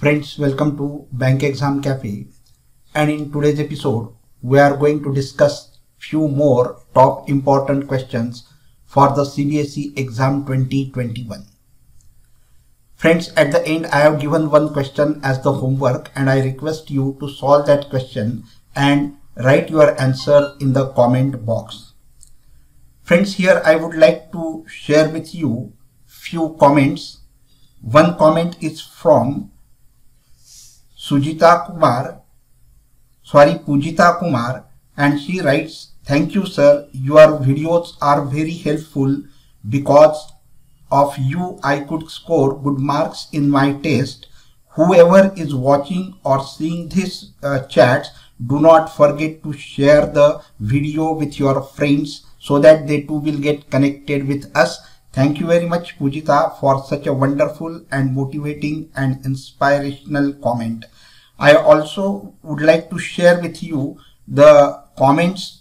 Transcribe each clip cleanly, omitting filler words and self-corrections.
Friends, welcome to Bank Exam Cafe, and in today's episode we are going to discuss few more top important questions for the CBSE exam 2021. Friends, at the end I have given one question as the homework and I request you to solve that question and write your answer in the comment box. Friends, here I would like to share with you few comments. One comment is from Pujita Kumar, and she writes, "Thank you sir, your videos are very helpful. Because of you I could score good marks in my test. Whoever is watching or seeing this chats, do not forget to share the video with your friends so that they too will get connected with us." Thank you very much, Pujita, for such a wonderful and motivating and inspirational comment. I also would like to share with you the comments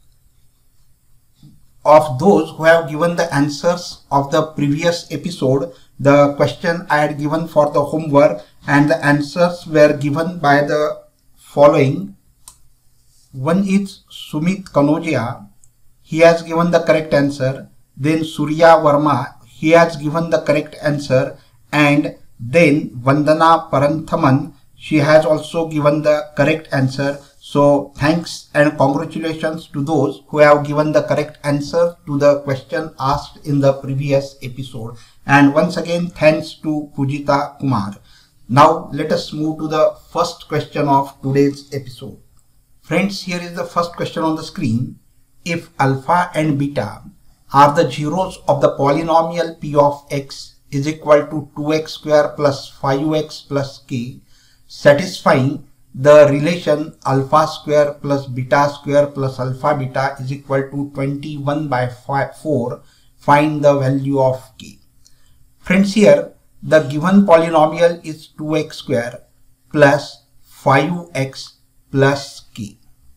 of those who have given the answers of the previous episode. The question I had given for the homework and the answers were given by the following. One is Sumit Kanodia. He has given the correct answer. Then Surya Verma, he has given the correct answer. And then Vandana Paranthaman, she has also given the correct answer. So thanks and congratulations to those who have given the correct answer to the question asked in the previous episode. And once again, thanks to Pujita Kumar. Now let us move to the first question of today's episode. Friends, here is the first question on the screen. If alpha and beta are the zeros of the polynomial p of x is equal to 2x square plus 5x plus k, satisfying the relation alpha square plus beta square plus alpha beta is equal to 21 by 4, find the value of k. Friends, here the given polynomial is 2x square plus 5x plus k.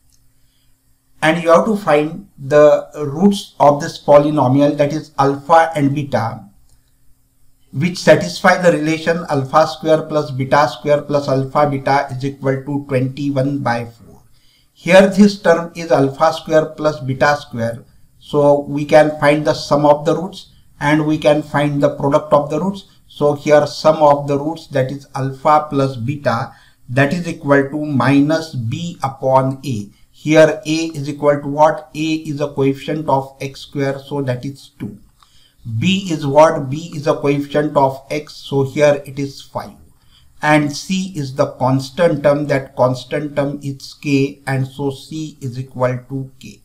And you have to find the roots of this polynomial, that is alpha and beta, which satisfy the relation alpha square plus beta square plus alpha beta is equal to 21 by 4. Here this term is alpha square plus beta square. So we can find the sum of the roots and we can find the product of the roots. So here sum of the roots, that is alpha plus beta, that is equal to minus b upon a. Here a is equal to what? A is a coefficient of x square, so that is 2. B is what? B is a coefficient of x, so here it is 5. And c is the constant term, that constant term is k, and so c is equal to k.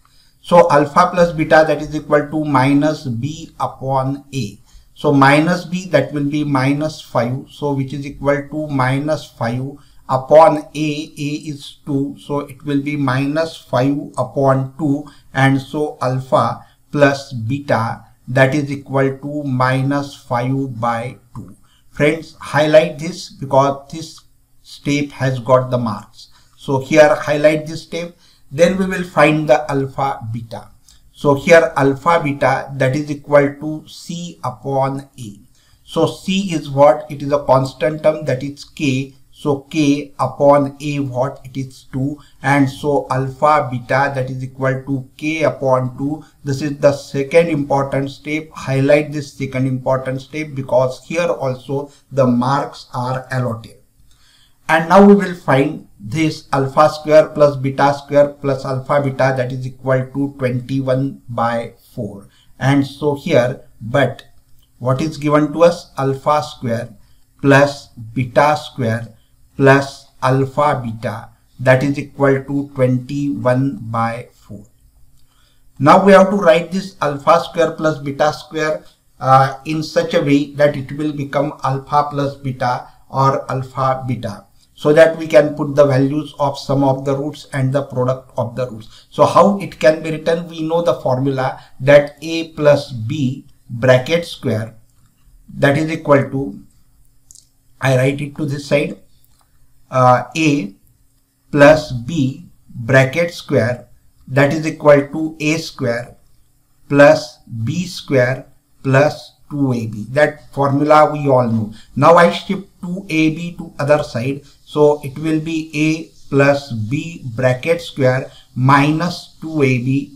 So alpha plus beta, that is equal to minus b upon a. So minus b, that will be minus 5, so which is equal to minus 5 upon a is 2, so it will be minus 5 upon 2, and so alpha plus beta, that is equal to minus 5 by 2. Friends, highlight this because this step has got the marks. So here highlight this step, then we will find the alpha beta. So here alpha beta, that is equal to c upon a. So c is what? It is a constant term, that is k. So k upon a, what? It is 2, and so alpha beta, that is equal to k upon 2. This is the second important step. Highlight this second important step because here also the marks are allotted. And now we will find this alpha square plus beta square plus alpha beta, that is equal to 21 by 4. And so here, but what is given to us? Alpha square plus beta square plus alpha beta, that is equal to 21 by 4. Now we have to write this alpha square plus beta square in such a way that it will become alpha plus beta or alpha beta, so that we can put the values of sum of the roots and the product of the roots. So how it can be written? We know the formula, that a plus b bracket square, that is equal to, I write it to this side, a plus b bracket square, that is equal to a square plus b square plus 2ab. That formula we all know. Now I shift 2ab to other side, so it will be a plus b bracket square minus 2ab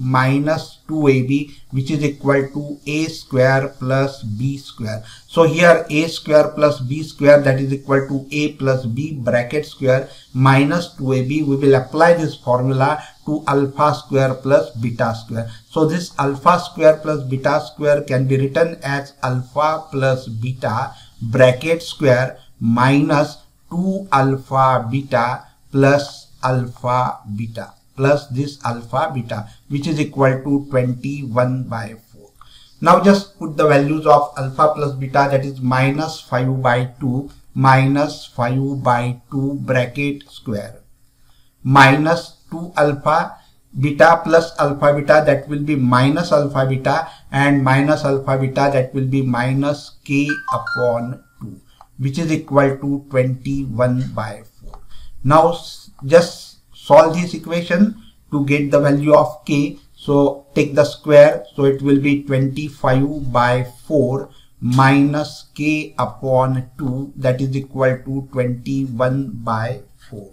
which is equal to a square plus b square. So here a square plus b square, that is equal to a plus b bracket square minus 2ab. We will apply this formula to alpha square plus beta square. So this alpha square plus beta square can be written as alpha plus beta bracket square minus 2 alpha beta plus alpha beta plus this alpha beta, which is equal to 21/4. Now just put the values of alpha plus beta, that is minus 5/2 minus 5/2 bracket square minus 2 alpha beta plus alpha beta, that will be minus alpha beta, and minus alpha beta, that will be minus k upon 2, which is equal to 21/4. Now just solve this equation to get the value of k. So take the square, so it will be 25/4 minus k upon 2, that is equal to 21/4.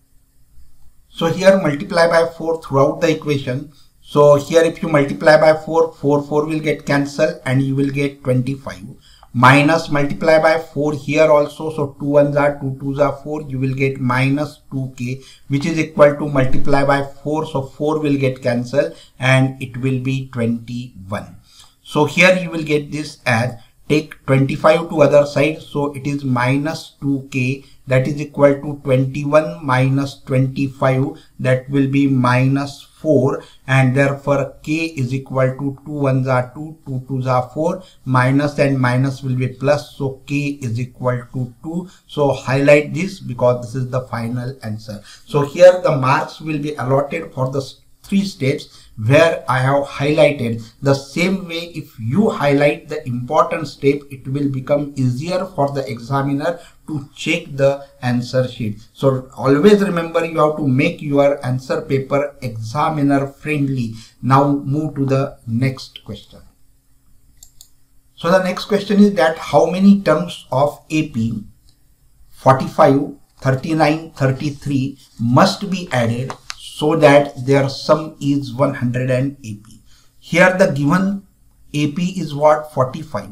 So here multiply by 4 throughout the equation. So here if you multiply by 4, 4 will get cancelled and you will get 25. Minus multiply by 4 here also, so 2 ones are 2 twos are 4, you will get minus 2k, which is equal to multiply by 4, so 4 will get cancelled and it will be 21. So here you will get this as, take 25 to other side, so it is minus 2k, that is equal to 21 minus 25, that will be minus 4, and therefore k is equal to 2 ones are 2, 2 twos are 4, minus and minus will be plus, so k is equal to 2. So highlight this because this is the final answer. So here the marks will be allotted for the 3 steps where I have highlighted. The same way, if you highlight the important step, it will become easier for the examiner to check the answer sheet. So always remember, you have to make your answer paper examiner friendly. Now move to the next question. So the next question is that how many terms of AP 45, 39, 33 must be added so that their sum is 180. Here the given AP is what? 45,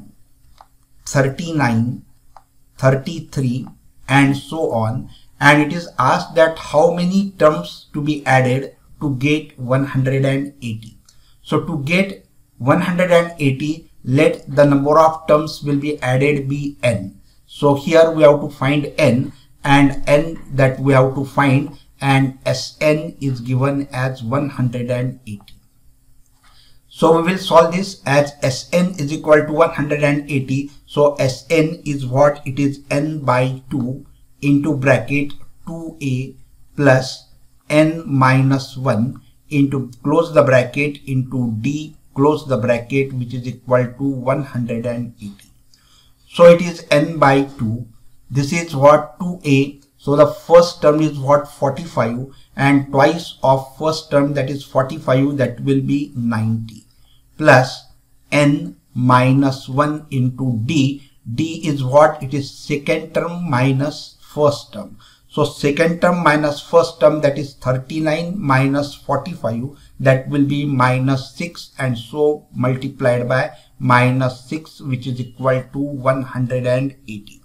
39, 33 and so on, and it is asked that how many terms to be added to get 180. So to get 180, let the number of terms will be added be n. So here we have to find n, and n that we have to find, and Sn is given as 180. So we will solve this as Sn is equal to 180. So Sn is what? It is n by 2 into bracket 2a plus n minus 1 into close the bracket into d close the bracket, which is equal to 180. So it is n by 2. This is what? 2a. So the first term is what? 45, and twice of first term, that is 45, that will be 90, plus n minus 1 into d. D is what? It is second term minus first term. So second term minus first term, that is 39 minus 45, that will be minus 6, and so multiplied by minus 6, which is equal to 180.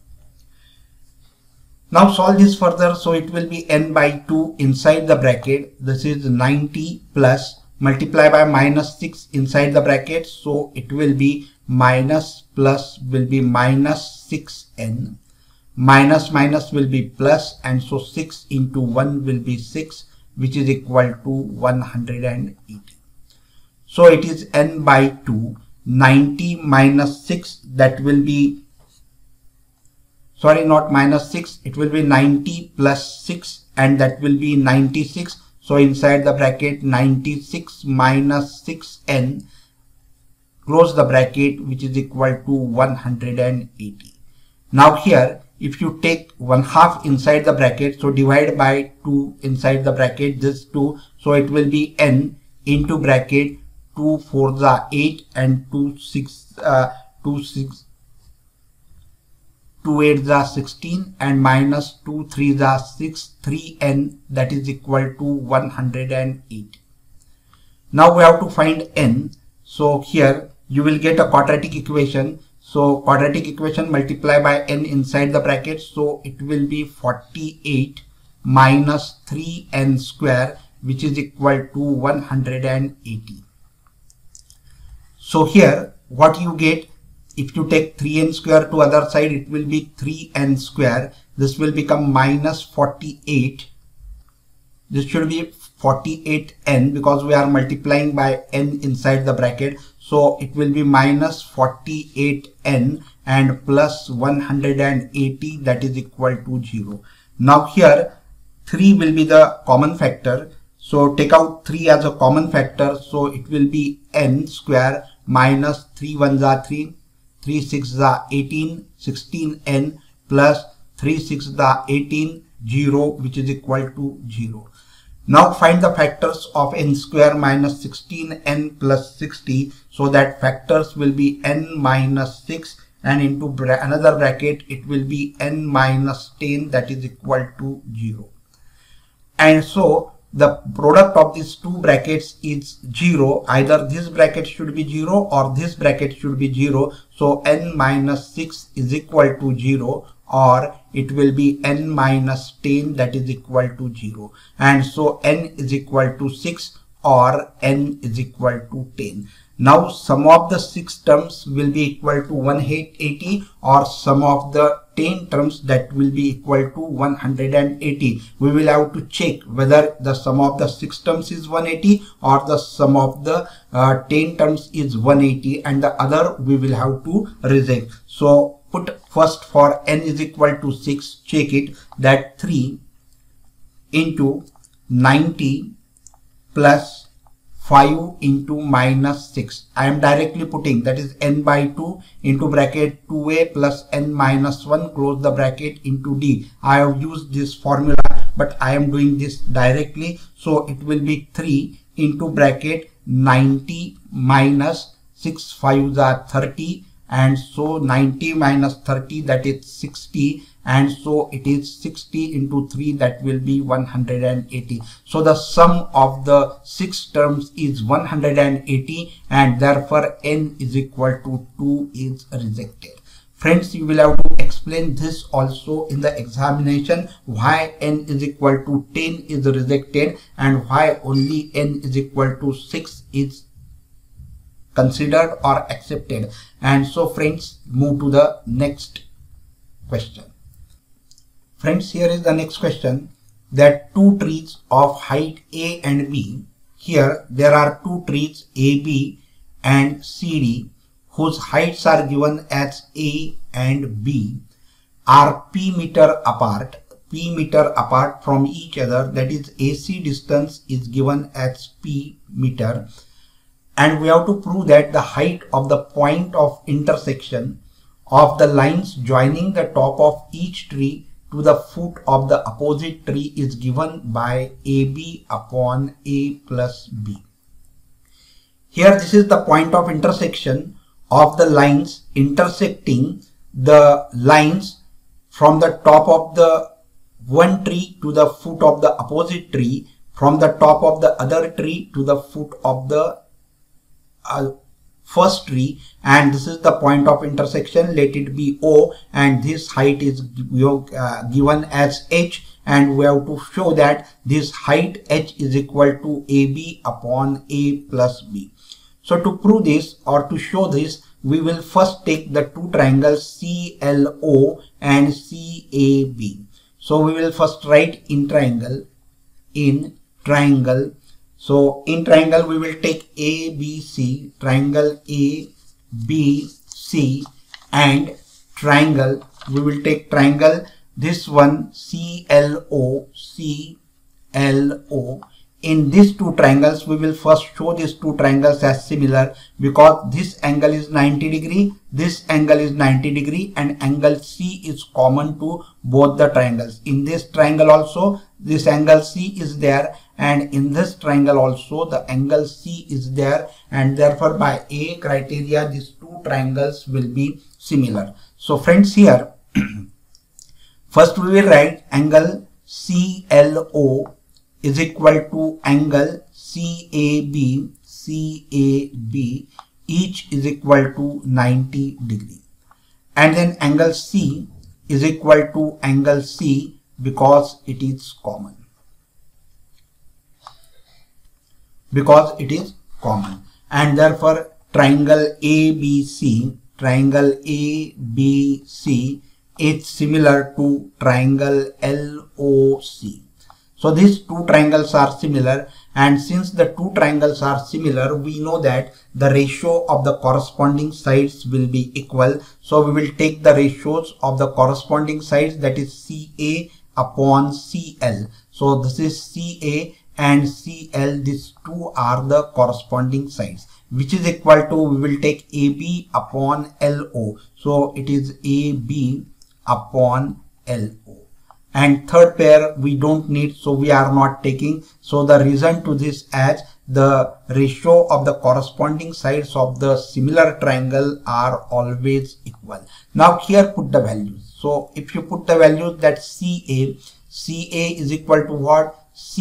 Now solve this further. So it will be n by 2 inside the bracket. This is 90 plus multiply by minus 6 inside the bracket. So it will be minus plus will be minus 6n. Minus minus will be plus, and so 6 into 1 will be 6, which is equal to 180. So it is n by 2. 90 minus 6, that will be, sorry, not minus 6, it will be 90 plus 6, and that will be 96. So inside the bracket 96 minus 6n, close the bracket, which is equal to 180. Now here, if you take 1/2 inside the bracket, so divide by 2 inside the bracket, this 2, so it will be n into bracket 2 4s are 8 and 2 2 6 2 8 is 16 and minus 2 3 is 6, 3n, that is equal to 108. Now we have to find n. So here you will get a quadratic equation. So quadratic equation multiply by n inside the bracket. So it will be 48 minus 3n square, which is equal to 180. So here what you get, if you take 3n square to other side, it will be 3n square. This will become minus 48. This should be 48n because we are multiplying by n inside the bracket. So it will be minus 48n and plus 180, that is equal to 0. Now here 3 will be the common factor. So take out 3 as a common factor. So it will be n square minus 3 1s are 3. 3 6 is 18, 16n plus 3 6 is 18, 0, which is equal to 0. Now find the factors of n square minus 16n plus 60. So that factors will be n minus 6 and into another bracket it will be n minus 10, that is equal to 0. And so the product of these two brackets is 0. Either this bracket should be 0 or this bracket should be 0. So n minus 6 is equal to 0, or it will be n minus 10, that is equal to 0. And so n is equal to 6 or n is equal to 10. Now sum of the 6 terms will be equal to 180, or sum of the 10 terms that will be equal to 180. We will have to check whether the sum of the 6 terms is 180 or the sum of the 10 terms is 180, and the other we will have to reject. So put first for n is equal to 6, check it, that 3 into 90 plus 5 into minus 6. I am directly putting, that is n by 2 into bracket 2a plus n minus 1, close the bracket, into d. I have used this formula, but I am doing this directly. So it will be 3 into bracket 90 minus 6 5s are 30, and so 90 minus 30, that is 60, and so it is 60 into 3, that will be 180. So the sum of the 6 terms is 180, and therefore n is equal to 2 is rejected. Friends, you will have to explain this also in the examination, why n is equal to 10 is rejected and why only n is equal to 6 is considered or accepted. And so friends, move to the next question. Friends, here is the next question, that two trees of height A and B. Here there are two trees AB and CD whose heights are given as A and B, are P meter apart from each other, that is AC distance is given as P meter. And we have to prove that the height of the point of intersection of the lines joining the top of each tree to the foot of the opposite tree is given by AB upon A plus B. Here this is the point of intersection of the lines intersecting the lines from the top of the one tree to the foot of the opposite tree, from the top of the other tree to the foot of the first tree, and this is the point of intersection. Let it be O, and this height is given as H, and we have to show that this height H is equal to AB upon A plus B. So to prove this or to show this, we will first take the two triangles CLO and CAB. So we will first write in triangle. So in triangle we will take ABC, triangle ABC, and triangle, we will take triangle this one CLO. In these two triangles we will first show these two triangles as similar, because this angle is 90 degree, this angle is 90 degree, and angle C is common to both the triangles. In this triangle also this angle C is there, and in this triangle also the angle C is there, and therefore by A criteria these two triangles will be similar. So friends, here first we will write angle CLO is equal to angle CAB, each is equal to 90 degree, and then angle C is equal to angle C because it is common. And therefore triangle ABC is similar to triangle LOC. So these two triangles are similar, and since the two triangles are similar, we know that the ratio of the corresponding sides will be equal. So we will take the ratios of the corresponding sides, that is CA upon CL. So this is CA and CL, these two are the corresponding sides, which is equal to, we will take AB upon LO. So it is AB upon LO. And third pair we don't need, so we are not taking. So the reason to this, as the ratio of the corresponding sides of the similar triangle are always equal. Now here put the values. So if you put the values, that CA is equal to what?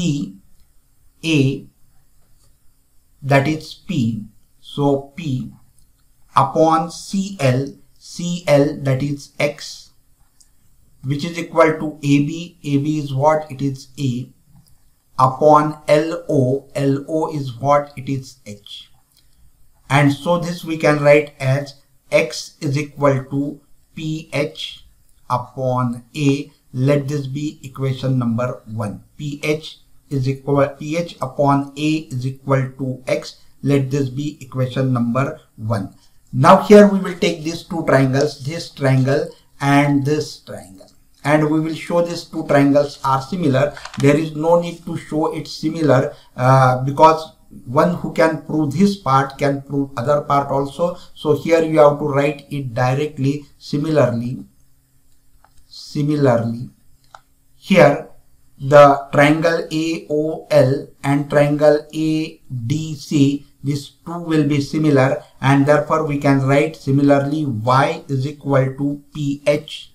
CA, that is P. So P upon CL, that is X, which is equal to AB is what? It is A, upon LO is what? It is H. And so this we can write as X is equal to PH upon A. Let this be equation number 1. PH upon A is equal to X. Let this be equation number 1. Now here we will take these two triangles, this triangle and this triangle, and we will show these two triangles are similar. There is no need to show it similar because one who can prove this part can prove other part also. So here you have to write it directly. Similarly, here the triangle AOL and triangle ADC, these two will be similar, and therefore we can write similarly Y is equal to PH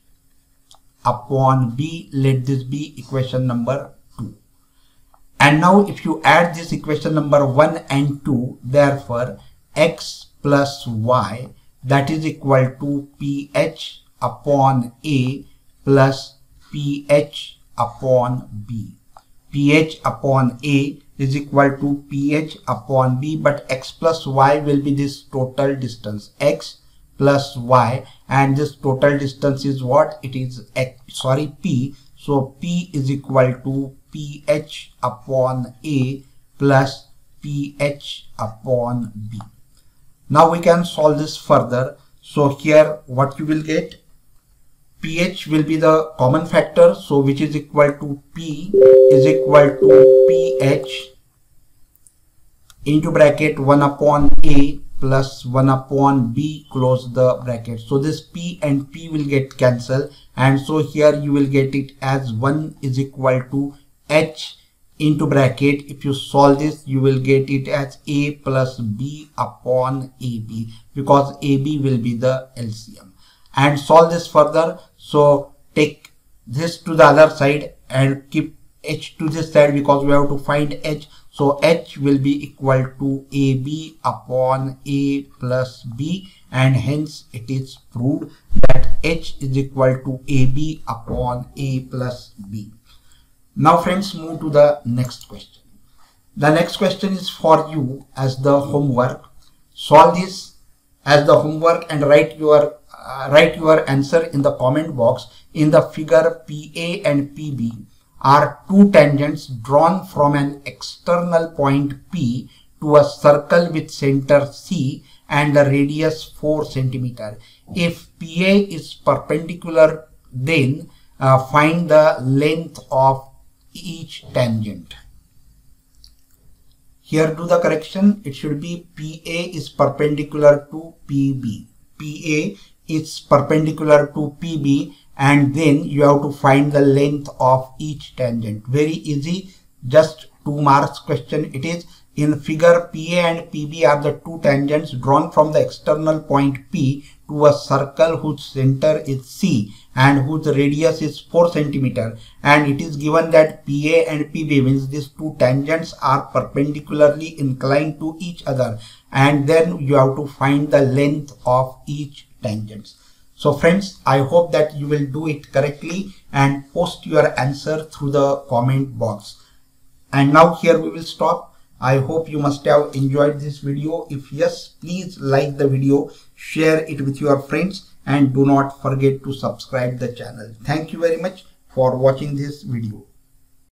upon B. Let this be equation number 2. And now if you add this equation number 1 and 2, therefore X plus Y, that is equal to PH upon A plus PH upon B. PH upon A is equal to PH upon B, but X plus Y will be this total distance, X plus Y, and this total distance is what? It is P. So P is equal to PH upon A plus PH upon B. Now we can solve this further. So here what you will get? PH will be the common factor, so which is equal to P is equal to PH into bracket 1 upon A plus 1 upon B, close the bracket. So this P and P will get cancelled, and so here you will get it as 1 is equal to H into bracket. If you solve this, you will get it as A plus B upon AB, because AB will be the LCM. And solve this further. So take this to the other side and keep H to this side, because we have to find H. So H will be equal to AB upon A plus B, and hence it is proved that H is equal to AB upon A plus B. Now friends, move to the next question. The next question is for you as the homework. Solve this as the homework and write your answer in the comment box. In the figure, PA and PB are two tangents drawn from an external point P to a circle with center C and a radius 4 cm. If PA is perpendicular, then find the length of each tangent. Here do the correction. It should be PA is perpendicular to PB. PA is perpendicular to PB, and then you have to find the length of each tangent. Very easy. Just 2 marks question it is. In figure, PA and PB are the two tangents drawn from the external point P to a circle whose center is C and whose radius is 4 cm, and it is given that PA and PB, means these two tangents, are perpendicularly inclined to each other, and then you have to find the length of each tangent. So friends, I hope that you will do it correctly and post your answer through the comment box. And now here we will stop. I hope you must have enjoyed this video. If yes, please like the video, share it with your friends, and do not forget to subscribe the channel. Thank you very much for watching this video.